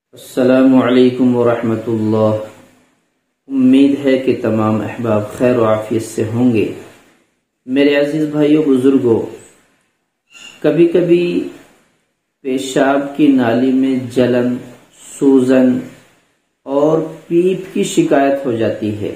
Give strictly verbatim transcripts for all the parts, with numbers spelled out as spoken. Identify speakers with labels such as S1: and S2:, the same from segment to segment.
S1: السلام علیکم ورحمۃ اللہ۔ امید ہے کہ تمام احباب خیر و عافیت سے ہوں گے۔ میرے عزیز بھائیوں بزرگوں، کبھی کبھی پیشاب کی نالی میں جلن، سوزن اور پیپ کی شکایت ہو جاتی ہے،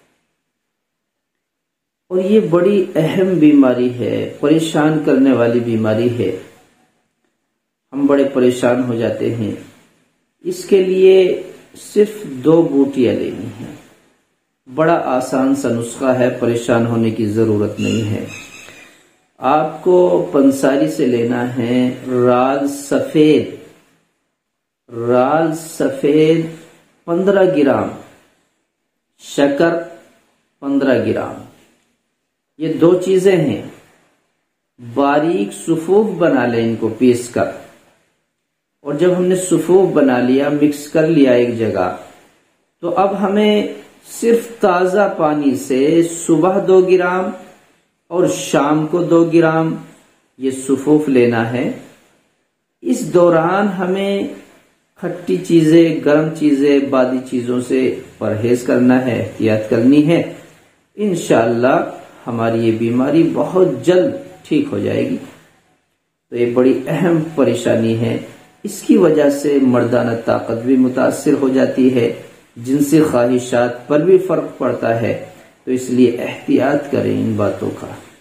S1: اور یہ بڑی اہم بیماری ہے، پریشان کرنے والی بیماری ہے۔ ہم بڑے پریشان ہو جاتے ہیں۔ اس کے لیے صرف دو بوٹیاں لینی ہیں۔ بڑا آسان سا نسخہ ہے، پریشان ہونے کی ضرورت نہیں ہے۔ آپ کو پنساری سے لینا ہے رال سفید، رال سفید پندرہ گرام، شکر پندرہ گرام، یہ دو چیزیں ہیں۔ باریک صفوف بنا لیں ان کو پیس کر، اور جب ہم نے صفوف بنا لیا، مکس کر لیا ایک جگہ، تو اب ہمیں صرف تازہ پانی سے صبح دو گرام اور شام کو دو گرام یہ صفوف لینا ہے۔ اس دوران ہمیں کھٹی چیزیں، گرم چیزیں، بادی چیزوں سے پرہیز کرنا ہے، احتیاط کرنی ہے۔ انشاءاللہ ہماری یہ بیماری بہت جلد ٹھیک ہو جائے گی۔ تو یہ بڑی اہم پریشانی ہے۔ اس کی وجہ سے مردانہ طاقت بھی متاثر ہو جاتی ہے، جنسی خواہشات پر بھی فرق پڑتا ہے۔ تو اس لیے احتیاط کریں ان باتوں کا۔